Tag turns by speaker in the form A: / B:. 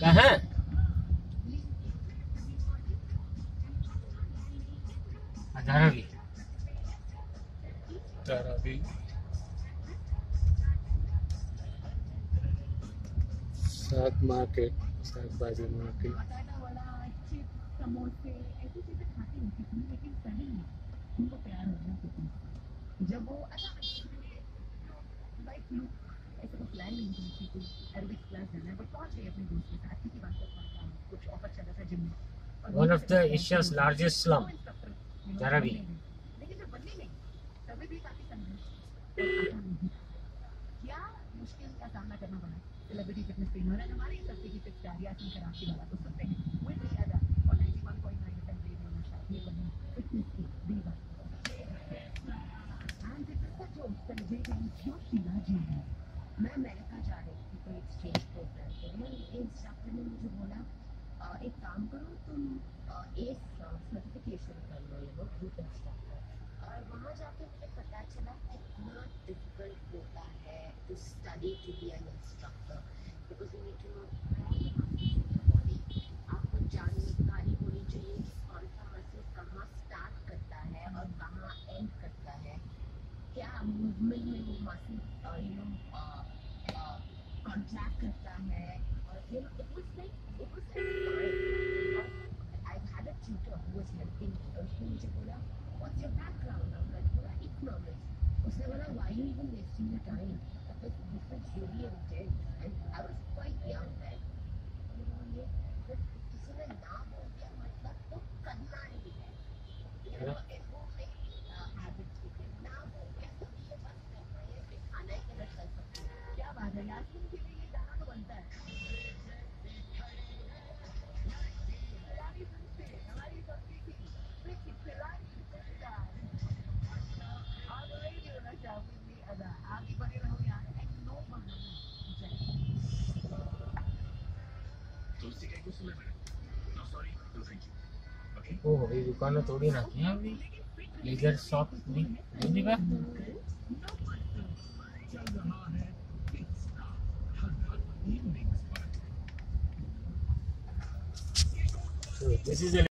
A: कहाँ? धारावी।
B: धारावी साग मार्केट, साग भाजी मार्केट। समोसे ऐसी चीजें खाती होती थी, लेकिन सही उनको प्यार हो गया जब वो बाइक लुक ऐसे को प्लान नहीं थी कि कोई एरोबिक्स क्लास जाना है, बट पहुंच गई अपने दोस्त के साथ की बात करता कुछ ऑफर चला था जिम में।
A: One of the Asia's largest slum, Dharavi.
B: लेकिन जब बनने नहीं तभी भी काफी संघर्ष क्या मुश्किल का सामना करना पड़ा। सेलिब्रिटी फिटनेस ट्रेनर है हमारे इस हफ्ते की टिप्स डायरिया की कराची वाला तो सुनते हैं विद मी अदा और 91.9 एफएम रेडियो नशा ये बनी फिटनेस की दीवार and this is the joke celebrating जोशीला जी। मैं अमेरिका जा रही थी कोई एक्सचेंज प्रोग्राम के लिए। इंस्ट्रक्टर ने मुझे बोला एक काम करो तुम एक सर्टिफिकेशन कर लो ये वो ग्रुप इंस्ट्रक्टर। और वहाँ जाके मुझे पता चला कितना डिफिकल्ट होता है to study to be an instructor because you need to know body. आपको जानकारी होनी चाहिए कि कौन सा मसल कहाँ स्टार्ट करता है और कहाँ एंड करता है, क्या मूवमेंट में वो मसल कॉन्ट्रैक्ट करता है। और it was like I had a tutor who was helping me और उसने मुझे बोला what's your background? मैंने बोला economics। उसने बोला why you even wasting your time? Because this is really intense and I was quite young then। ये किसी ने ना बोल दिया मतलब तो करना ही है। वो मेरी हैबिट थी ना बोल दिया तो ये बस करना है दिखाना ही गलत कर सकती है। क्या बात है यार के लिए ये गाना तो बनता है।
A: ओह ये दुकान थोड़ी ना की अभी लेजर शॉप भी नहीं का। This is a